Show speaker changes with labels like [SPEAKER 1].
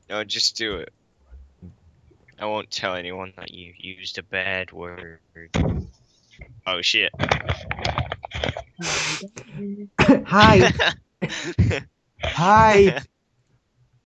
[SPEAKER 1] No, just do it. I won't tell anyone that you used a bad word. Oh shit.
[SPEAKER 2] Hide! Hide!